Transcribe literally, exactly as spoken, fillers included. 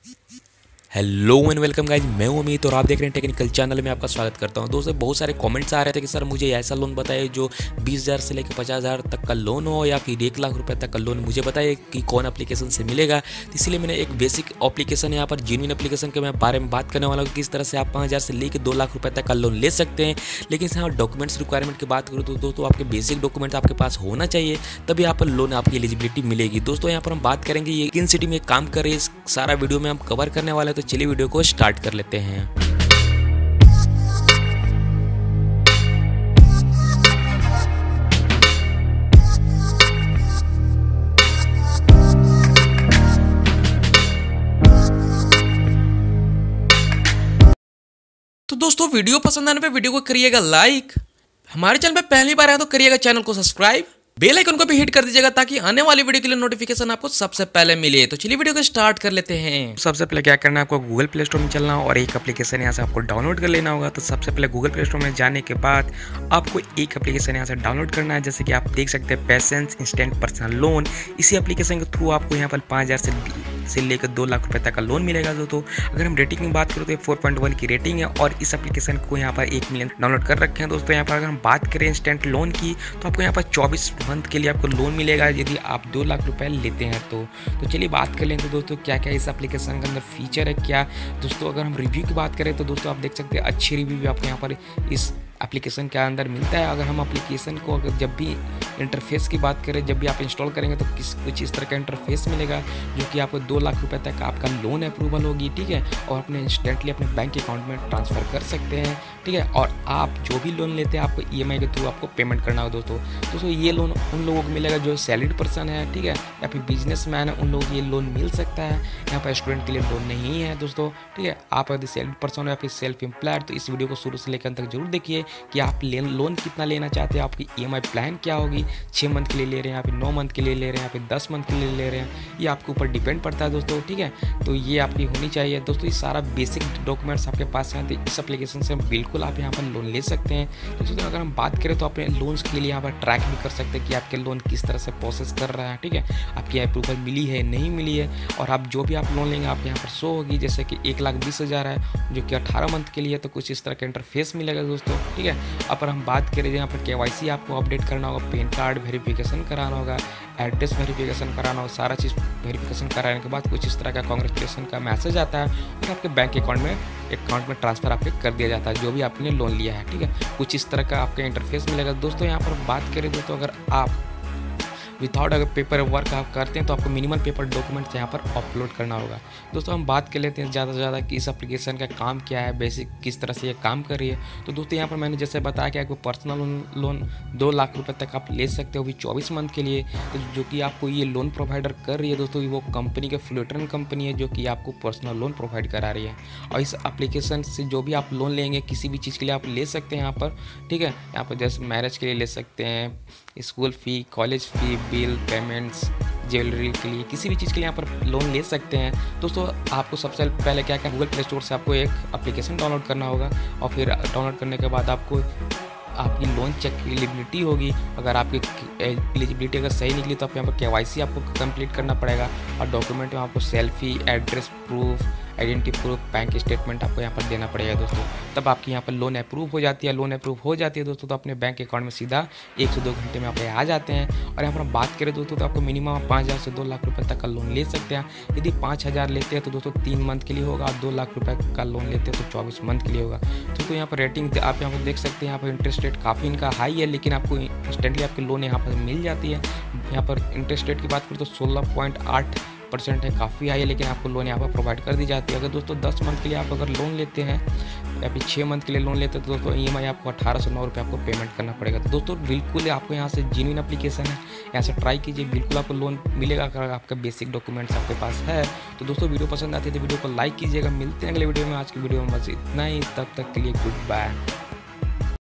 Hello and welcome guys, मैं हूं अमित और आप देख रहे हैं टेक्निकल चैनल में आपका स्वागत करता हूं। दोस्तों बहुत सारे कमेंट्स आ रहे थे कि सर मुझे ऐसा लोन बताइए जो बीस हज़ार से लेकर पचास हज़ार तक का लोन हो या फिर एक लाख रुपए तक का लोन मुझे बताइए कि कौन एप्लीकेशन से मिलेगा। तो इसलिए मैंने एक बेसिक एप्लीकेशन यहाँ पर जेन्युइन एप्लीकेशन के मैं बारे में बात करने वाला हूँ, किस तरह से आप पाँच हज़ार से लेकर दो लाख रुपये तक का लोन ले सकते हैं। लेकिन यहाँ डॉक्यूमेंट्स रिक्वायरमेंट की बात करूँ तो दोस्तों आपके बेसिक डॉक्यूमेंट्स आपके पास होना चाहिए, तभी यहाँ पर लोन आपकी एलिजिबिलिटी मिलेगी। दोस्तों यहाँ पर हम बात करेंगे ये किन सिटी में काम कर रही है, सारा वीडियो में हम कवर करने वाले हैं। तो चलिए वीडियो को स्टार्ट कर लेते हैं। तो दोस्तों वीडियो पसंद आने पे वीडियो को करिएगा लाइक, हमारे चैनल पे पहली बार आए तो करिएगा चैनल को सब्सक्राइब, बेल आइकन को भी हिट कर दीजिएगा ताकि आने वाली वीडियो के लिए नोटिफिकेशन आपको सबसे पहले मिले। तो चलिए वीडियो को स्टार्ट कर लेते हैं। सबसे पहले क्या करना है, आपको गूगल प्ले स्टोर में चलना और एक एप्लीकेशन यहाँ से आपको डाउनलोड कर लेना होगा। तो सबसे पहले गूगल प्ले स्टोर में जाने के बाद आपको एक एप्लीकेशन यहाँ से डाउनलोड करना है, जैसे कि आप देख सकते हैं पेशेंस इंस्टेंट पर्सनल लोन। इसी एप्लीकेशन के थ्रू आपको यहाँ पर पाँच हज़ार से से लेकर दो लाख रुपए तक का लोन मिलेगा। दोस्तों अगर हम रेटिंग की बात करें तो फोर पॉइंट वन की रेटिंग है और इस एप्लीकेशन को यहाँ पर एक मिलियन डाउनलोड कर रखे हैं। दोस्तों यहाँ पर अगर हम बात करें इंस्टेंट लोन की तो आपको यहाँ पर चौबीस मंथ के लिए आपको लोन मिलेगा यदि आप दो लाख रुपए लेते हैं तो। तो चलिए बात कर लेंगे दोस्तों क्या क्या इस एप्लीकेशन के अंदर फीचर है क्या। दोस्तों अगर हम रिव्यू की बात करें तो दोस्तों आप देख सकते हैं अच्छी रिव्यू भी आपको यहाँ पर इस एप्लीकेशन के अंदर मिलता है। अगर हम एप्लीकेशन को अगर जब भी इंटरफेस की बात करें, जब भी आप इंस्टॉल करेंगे तो किस कुछ इस तरह का इंटरफेस मिलेगा जो कि आपको दो लाख रुपए तक आपका लोन अप्रूवल होगी, ठीक है, और अपने इंस्टेंटली अपने बैंक अकाउंट में ट्रांसफ़र कर सकते हैं, ठीक है। और आप जो भी लोन लेते हैं आपको ई एम आई के थ्रू आपको पेमेंट करना हो। दोस्तों दोस्तों ये लोन उन लोगों को मिलेगा जो सैलरीड पर्सन है, ठीक है, या फिर बिजनेस मैन है, उन लोगों को ये लोन मिल सकता है। यहाँ पर स्टूडेंट के लिए लोन नहीं है दोस्तों, ठीक है। आप अगर सैलरीड पर्सन हो या फिर सेल्फ एम्प्लॉयड तो इस वीडियो को शुरू से लेकर अंत तक जरूर देखिए कि आप लोन कितना लेना चाहते हैं, आपकी ई एम आई प्लान क्या होगी, छः मंथ के लिए ले रहे हैं या फिर नौ मंथ के लिए ले रहे हैं या फिर दस मंथ के लिए ले रहे हैं, ये आपके ऊपर डिपेंड पड़ता है दोस्तों, ठीक है। तो ये आपकी होनी चाहिए दोस्तों। ये सारा बेसिक डॉक्यूमेंट्स आपके पास हैं तो इस एप्लीकेशन से बिल्कुल आप यहाँ पर लोन ले सकते हैं। तो दोस्तों अगर हम बात करें तो अपने लोन्स के लिए यहाँ पर ट्रैक भी कर सकते हैं कि आपके लोन किस तरह से प्रोसेस कर रहा है, ठीक है, आपकी अप्रूवल मिली है नहीं मिली है। और आप जो भी आप लोन लेंगे आप यहाँ पर शो होगी, जैसे कि एक लाख बीस हज़ार है जो कि अठारह मंथ के लिए, तो कुछ इस तरह का इंटरफेस मिलेगा दोस्तों, ठीक है। अब हम बात करें यहाँ पर के वाई सी आपको अपडेट करना होगा, पैन कार्ड वेरिफिकेशन कराना होगा, एड्रेस वेरिफिकेशन कराना होगा, सारा चीज़ वेरिफिकेशन कराने के बाद कुछ इस तरह का कांग्रेचुलेसन का मैसेज आता है और आपके बैंक अकाउंट में अकाउंट में ट्रांसफ़र आपके कर दिया जाता है जो भी आपने लोन लिया है, ठीक है। कुछ इस तरह का आपका इंटरफेस मिलेगा दोस्तों। यहाँ पर बात करें दोस्तों अगर आप विदाउट अगर पेपर वर्क आप करते हैं तो आपको मिनिमल पेपर डॉक्यूमेंट्स यहाँ पर अपलोड करना होगा। दोस्तों हम बात कर लेते हैं ज़्यादा से ज़्यादा कि इस एप्लीकेशन का काम क्या है, बेसिक किस तरह से ये काम कर रही है। तो दोस्तों यहाँ पर मैंने जैसे बताया कि आपको पर्सनल लोन लोन दो लाख रुपए तक आप ले सकते हो भी चौबीस मंथ के लिए, तो जो कि आपको ये लोन प्रोवाइडर कर रही है दोस्तों वो कंपनी के फ्लोटरन कंपनी है जो कि आपको पर्सनल लोन प्रोवाइड करा रही है। और इस एप्लीकेशन से जो भी आप लोन लेंगे किसी भी चीज़ के लिए आप ले सकते हैं यहाँ पर, ठीक है। यहाँ पर जैसे मैरिज के लिए ले सकते हैं, school fee, college fee, bill payments, jewellery के लिए, किसी भी चीज़ के लिए यहाँ पर लोन ले सकते हैं। दोस्तों आपको सबसे पहले क्या क्या गूगल प्ले स्टोर से आपको एक एप्लीकेशन डाउनलोड करना होगा और फिर डाउनलोड करने के बाद आपको आपकी लोन चेक की एलिजिबिलिटी होगी। अगर आपकी एलिजिबिलिटी अगर सही निकली तो आप यहाँ पर के वाई सी आपको कंप्लीट करना पड़ेगा और डॉक्यूमेंट में आपको selfie, address proof, identity proof, bank statement आपको यहाँ पर देना पड़ेगा दोस्तों। तब आपकी यहाँ पर लोन अप्रूव हो जाती है। लोन अप्रूव हो जाती है दोस्तों तो अपने बैंक अकाउंट में सीधा एक से दो घंटे में आप आ जाते हैं। और यहाँ पर हम बात करें दोस्तों तो आपको मिनिमम पाँच हज़ार से दो लाख रुपए तक का लोन ले सकते हैं। यदि पाँच हज़ार लेते हैं तो दोस्तों तीन मंथ के लिए होगा, दो लाख रुपये का लोन लेते हैं तो चौबीस मंथ के लिए होगा। तो, तो यहाँ पर रेटिंग आप यहाँ पर देख सकते हैं, यहाँ पर इंटरेस्ट रेट काफ़ी इनका हाई है लेकिन आपको इंस्टेंटली आपकी लोन यहाँ पर मिल जाती है। यहाँ पर इंटरेस्ट रेट की बात करें तो सोलह पॉइंट आठ परसेंट है, काफ़ी हाई है, लेकिन आपको लोन यहाँ पर प्रोवाइड कर दी जाती है। अगर दोस्तों दस मंथ के लिए आप अगर लोन लेते हैं या फिर छः मंथ के लिए लोन लेते हैं तो दोस्तों ई एम आई आपको अठारह सौ नौ रुपये आपको पेमेंट करना पड़ेगा। तो दोस्तों बिल्कुल आपको यहाँ से जेन्युइन एप्लीकेशन है, यहाँ से ट्राई कीजिए, बिल्कुल आपको लोन मिलेगा अगर आपका बेसिक डॉक्यूमेंट्स आपके पास है। तो दोस्तों वीडियो पसंद आती है तो वीडियो को लाइक कीजिएगा। मिलते हैं अगले वीडियो में। आज की वीडियो में बस इतना ही, तब तक के लिए गुड बाय।